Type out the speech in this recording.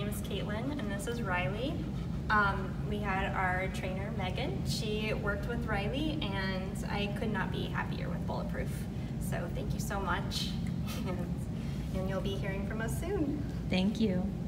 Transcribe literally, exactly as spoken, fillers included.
is Caitlin, and this is Riley. Um, we had our trainer, Megan. She worked with Riley, and I could not be happier with Bulletproof. So thank you so much, and, and you'll be hearing from us soon. Thank you.